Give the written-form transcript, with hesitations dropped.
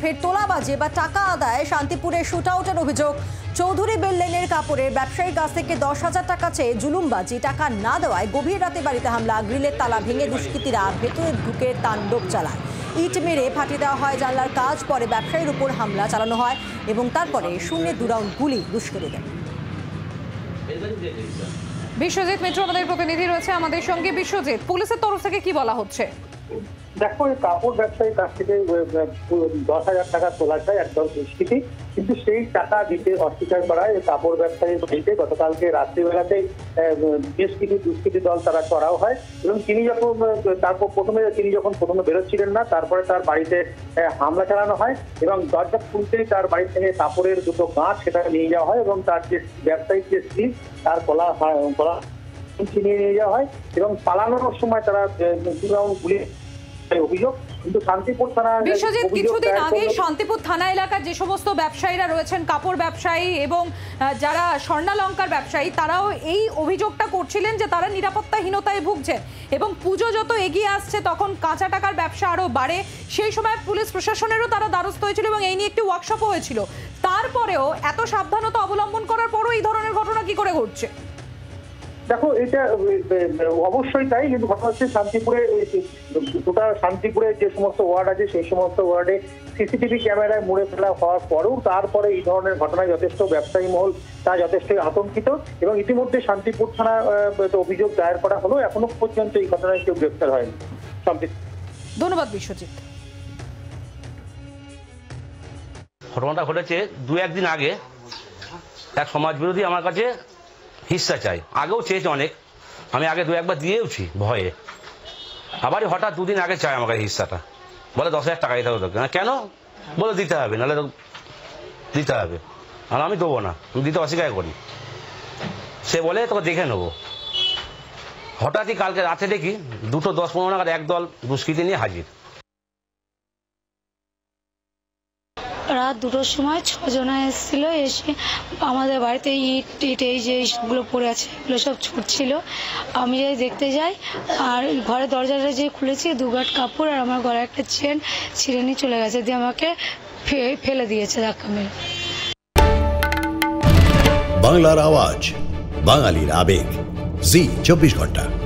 ফের তোলাবাজি বা টাকা আদায় শান্তিপুরে শুটআউটের অভিযোগ। চৌধুরী বেল লেনের কাপড়ের ব্যবসায়ীর কাছ থেকে 10,000 টাকা চেয়ে জুলুমবাজি, টাকা না দেওয়ায় গভীর রাতে বাড়িতে হামলা, গ্রিলের তালা ভেঙে দুষ্কৃতীরা ভেতরে ঢুকে তাণ্ডব চালায়। ইট মেরে ফাটিয়ে দেওয়া হয় জানলার কাজ, পরে ব্যবসায়ীর উপর হামলা চালানো হয় এবং তারপরে শূন্যে 2 রাউন্ড গুলি দুষ্কৃতীদের। বিশ্বজিৎ মিত্র আমাদের প্রতিনিধি রয়েছে আমাদের সঙ্গে। বিশ্বজিৎ, পুলিশের তরফ থেকে কি বলা হচ্ছে? দেখো, কাপড় ব্যবসায়ীর কাছ থেকে 10,000 টাকা তোলা যায় একদল দুষ্কৃতী, কিন্তু সেই টাকা দিতে অস্বীকার করায় কাপড় ব্যবসায়ীর বাড়িতে গতকালকে রাত্রিবেলাতে বেশ কিছু দুষ্কৃতী দল তারা চড়াও হয় এবং তিনি যখন প্রথমে বেরোচ্ছিলেন না, তারপরে তার বাড়িতে হামলা চালানো হয় এবং দরজা খুলতেই তার বাড়ি থেকে কাপড়ের দুটো গাঁট সেটা নিয়ে যাওয়া হয় এবং তার যে ব্যবসায়িক যে স্ত্রী তার গলা ছিনিয়ে নিয়ে যাওয়া হয় এবং পালানোর সময় তারা 2 রাউন্ড গুলি অভিযোগ। কিন্তু শান্তিপুর থানা বিশ্বজিৎ, কিছুদিন আগে শান্তিপুর থানা এলাকার যে সমস্ত ব্যবসায়ীরা রয়েছেন, কাপড় ব্যবসায়ী এবং যারা স্বর্ণালঙ্কার ব্যবসায়ী, তারাও এই অভিযোগটা করছিলেন যে তারা নিরাপত্তাহীনতায় ভুগছেন এবং পুজো যত এগিয়ে আসছে তখন কাঁচা টাকার ব্যবসা আরো বাড়ে। সেই সময় পুলিশ প্রশাসনেরও তারা দ্বারস্থ হয়েছিল এবং এই নিয়ে একটি ওয়ার্কশপও হয়েছিল। তারপরেও এত সাবধানতা অবলম্বন করার পরও এই ধরনের ঘটনা কি করে ঘটছে? দেখো, এটা অবশ্যই তাই, কিন্তু ঘটনা হচ্ছে শান্তিপুরে যে সমস্ত ওয়ার্ড আছে সেই সমস্ত ওয়ার্ডে সিসিটিভি ক্যামেরায় মুড়ে ফেলা হওয়ার পরেও তারপরে এই ধরনের ঘটনায় যথেষ্ট ব্যবসায়ী মহল তা যথেষ্টই আতঙ্কিত এবং ইতিমধ্যে শান্তিপুর থানা অভিযোগ দায়ের করা হলো। এখনো পর্যন্ত এই ঘটনায় কেউ গ্রেফতার হয়নি। ধন্যবাদ বিশ্বজিৎ। ঘটনাটা ঘটেছে 2-1 দিন আগে। এক সমাজ বিরোধী আমার কাছে হিস্সা চাই, আগেও চেয়েছে অনেক, আমি আগে 2-1 বার দিয়েওছি ভয়ে। আবারই হঠাৎ 2 দিন আগে চায় আমার কাছে হিস্সাটা, বলে 10,000 টাকা দিতে হবে তোকে। কেন? বলে দিতে হবে, নাহলে দিতে হবে। আর আমি দেবো না, আমি দিতে অস্বীকার করি। সে বলে তোকে দেখে নেবো। হঠাৎই কালকে রাতে দেখি 2:10-15 নাগাদ একদল দুষ্কৃতী নিয়ে হাজির। রাত 2টোর সময় 6 জনা এসেছিল, এসে আমাদের বাড়িতে ইট এই যে এইসবগুলো পড়ে আছে এগুলো সব ছুটছিল। আমি যাই দেখতে যাই, আর ঘরের দরজাটা যে খুলেছি 2 গাঁট কাপড় আর আমার গলায় একটা চেন ছিঁড়ে নিয়ে চলে গেছে, দিয়ে আমাকে ফেলে দিয়েছে ধাক্কা মেরে। বাংলার আওয়াজ, বাঙালির আবেগ, জি 24 ঘন্টা।